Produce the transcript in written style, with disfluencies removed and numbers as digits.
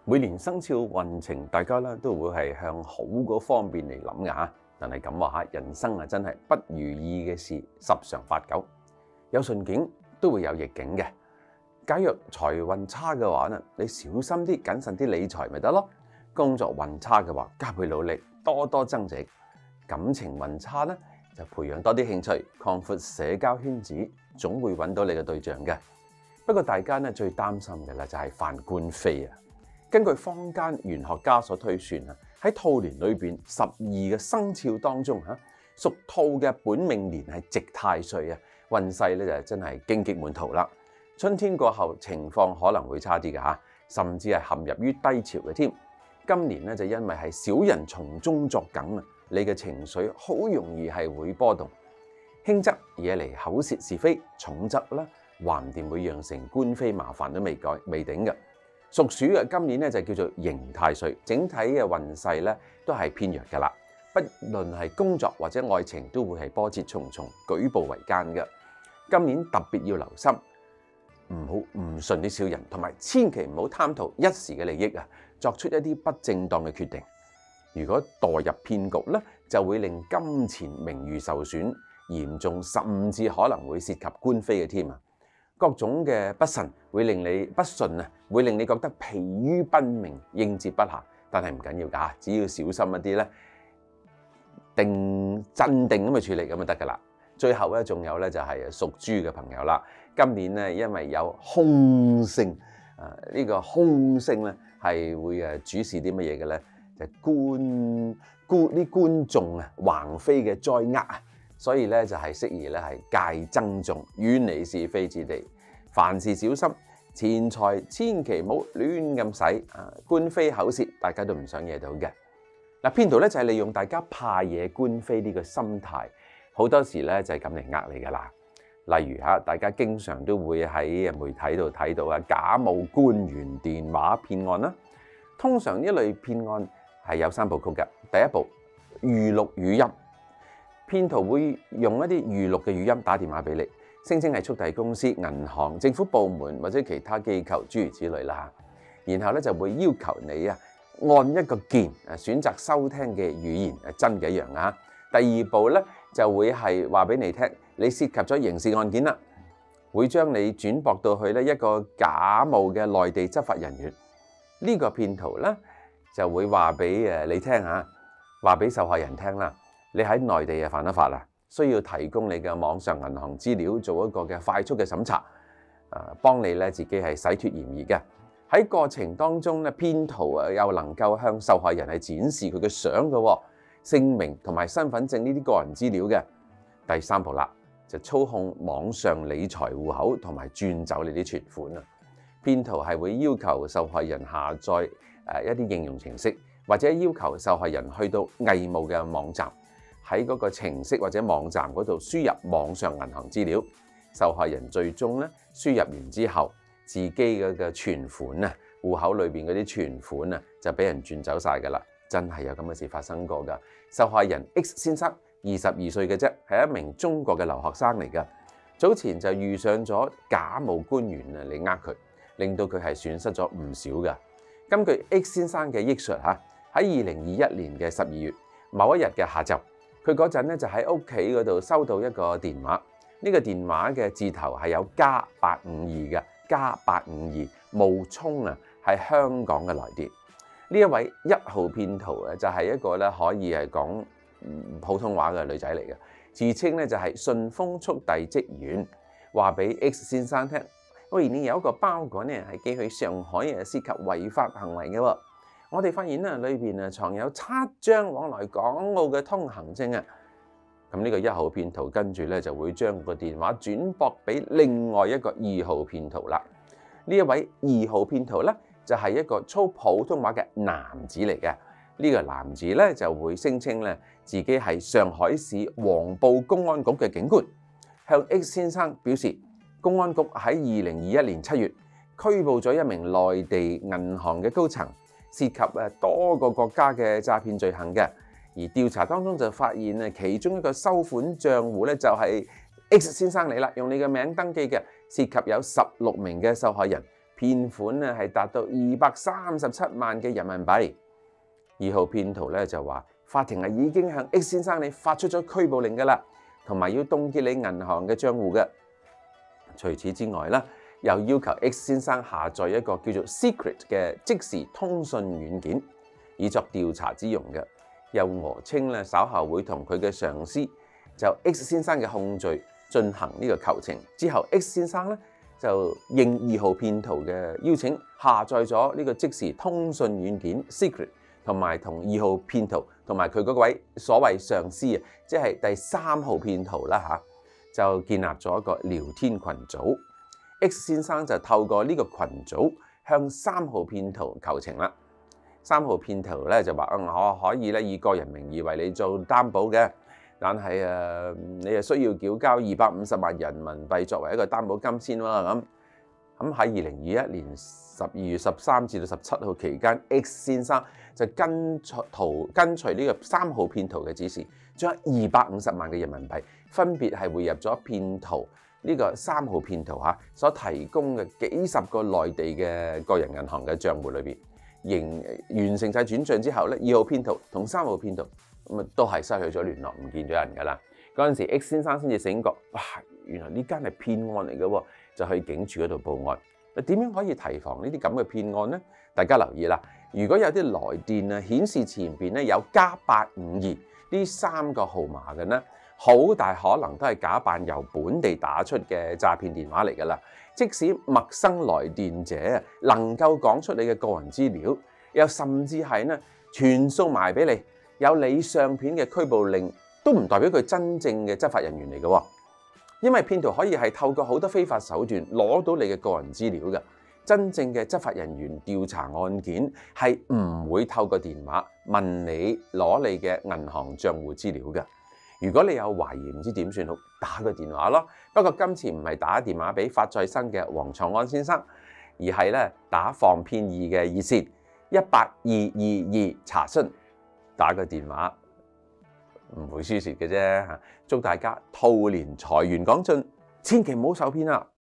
每年生肖運程，大家咧都會係向好嗰方面嚟諗㗎嚇。但係咁話嚇，人生啊真係不如意嘅事十常八九，有順境都會有逆境嘅。假若財運差嘅話咧，你小心啲、謹慎啲理財咪得咯。工作運差嘅話，加倍努力，多多增值。感情運差咧，就培養多啲興趣，擴闊社交圈子，總會揾到你嘅對象嘅。不過大家咧最擔心嘅咧就係犯官非啊。根據坊間玄學家所推算啊，喺兔年裏邊12嘅生肖當中屬兔嘅本命年係值太歲啊，運勢咧就真係荊棘滿途啦。春天過後情況可能會差啲嘅嚇，甚至係陷入於低潮嘅添。今年咧就因為係小人從中作梗啊，你嘅情緒好容易係會波動，輕則惹嚟口舌是非，重則啦橫掂會釀成官非麻煩都未頂嘅。屬鼠嘅今年咧就叫做刑太歲，整體嘅運勢咧都係偏弱㗎啦。不論係工作或者愛情，都會係波折重重，舉步維艱嘅。今年特別要留心，唔好誤信啲小人，同埋千祈唔好貪圖一時嘅利益啊，作出一啲不正當嘅決定。如果墮入騙局咧，就會令金錢名譽受損，嚴重甚至可能會涉及官非嘅添啊！各種嘅不慎會令你不順啊，會令你覺得疲於奔命，應接不暇。但係唔緊要㗎，只要小心一啲咧，鎮定咁去處理咁就得㗎啦。最後咧，仲有咧就係屬豬嘅朋友啦。今年咧，因為有凶星呢個凶星咧係會主事啲乜嘢嘅咧？就啲觀眾啊橫飛嘅災厄啊！所以咧就係適宜咧係戒爭訟，遠離是非之地，凡事小心，錢財千祈唔好亂咁使啊！官非口舌，大家都唔想惹到嘅。嗱，騙徒咧就係利用大家怕惹官非呢個心態，好多時咧就係咁嚟呃你噶啦。例如嚇，大家經常都會喺媒體度睇到啊假冒官員電話騙案啦。通常呢類騙案係有3部曲嘅。第一步，預錄語音。騙徒會用一啲預錄嘅語音打電話俾你，聲稱係速遞公司、銀行、政府部門或者其他機構諸如此類啦。然後咧就會要求你按一個鍵選擇收聽嘅語言真嘅一樣啊。第二步咧就會係話俾你聽，你涉及咗刑事案件啦，會將你轉駁到去一個假冒嘅內地執法人員。呢個騙徒咧就會話俾你聽嚇，話俾受害人聽啦。你喺內地犯咗法啦，需要提供你嘅網上銀行資料，做一個嘅快速嘅審查，幫你咧自己係洗脫嫌疑嘅。喺過程當中咧，騙徒又能夠向受害人係展示佢嘅相嘅姓名同埋身份證呢啲個人資料嘅。第3步啦，就操控網上理財戶口同埋轉走你啲存款啊！騙徒係會要求受害人下載一啲應用程式，或者要求受害人去到偽冒嘅網站。喺嗰個程式或者網站嗰度輸入網上銀行資料，受害人最終咧輸入完之後，自己嘅存款啊，戶口裏邊嗰啲存款啊，就俾人轉走晒㗎啦！真係有咁嘅事發生過㗎。受害人 X 先生22歲嘅啫，係一名中國嘅留學生嚟㗎。早前就遇上咗假冒官員嚟呃佢，令到佢係損失咗唔少㗎。根據 X 先生嘅憶述喺2021年嘅12月某一日嘅下晝。佢嗰陣咧就喺屋企嗰度收到一個電話，呢個電話嘅字頭係有+852嘅+852，冒充係香港嘅來電。呢一位1號騙徒就係一個咧可以係講普通話嘅女仔嚟嘅，自稱咧就係順豐速遞職員，話俾 X 先生聽：喂，你有一個包裹咧係寄去上海涉及違法行為嘅喎。我哋發現裏邊藏有7張往來港澳嘅通行證啊！咁呢個1號騙徒跟住咧就會將個電話轉駁俾另外一個2號騙徒啦。呢一位2號騙徒咧就係一個操普通話嘅男子嚟嘅。呢個男子咧就會聲稱咧自己係上海市黃埔公安局嘅警官，向 X 先生表示，公安局喺2021年7月拘捕咗一名內地銀行嘅高層。涉及多個國家嘅詐騙罪行嘅，而調查當中就發現其中一個收款賬戶咧就係 X 先生嚟啦，用你嘅名登記嘅，涉及有16名嘅受害人， 騙款咧係達到237萬嘅人民幣。2號騙徒咧就話，法庭係已經向 X 先生你發出咗拘捕令㗎啦，同埋要凍結你銀行嘅帳戶嘅。除此之外啦，又要求 X 先生下載一個叫做 Secret 嘅即時通訊軟件，以作調查之用嘅。又訛稱咧稍後會同佢嘅上司就 X 先生嘅控罪進行呢個求情。之後 X 先生咧就應2號騙徒嘅邀請，下載咗呢個即時通訊軟件 Secret， 同埋同2號騙徒同埋佢嗰位所謂上司啊，即係第3號騙徒啦嚇，就建立咗一個聊天群組。X 先生就透過呢個群組向3號騙徒求情啦。3號騙徒咧就話：我可以咧以個人名義為你做擔保嘅，但係你係需要繳交250萬人民幣作為一個擔保金先喎。咁喺2021年12月13至到17號期間 ，X 先生就跟隨呢個3號騙徒嘅指示，將250萬嘅人民幣分別係匯入咗騙徒呢個3號騙徒所提供嘅幾十個內地嘅個人銀行嘅帳戶裏邊。完成晒轉帳之後咧，2號騙徒同3號騙徒咁都係失去咗聯絡，唔見咗人㗎啦。嗰陣時 ，X 先生先至醒覺，哇！原來呢間係騙案嚟嘅喎，就去警署嗰度報案。點樣可以提防呢啲咁嘅騙案呢？大家留意啦，如果有啲來電啊顯示前邊咧有+852呢3個號碼嘅呢，好大可能都係假扮由本地打出嘅詐騙電話嚟㗎啦。即使陌生來電者能夠講出你嘅個人資料，又甚至係呢傳送埋俾你有你相片嘅拘捕令，都唔代表佢真正嘅執法人員嚟嘅。因為騙徒可以係透過好多非法手段攞到你嘅個人資料嘅。真正嘅執法人員調查案件係唔會透過電話問你攞你嘅銀行帳戶資料嘅。如果你有懷疑唔知點算好，打個電話咯。不過今次唔係打電話俾發再生嘅黃創安先生，而係咧打防騙易嘅熱線18222查詢，打個電話唔會輸蝕嘅啫。祝大家兔年財源廣進，千祈唔好受騙啊！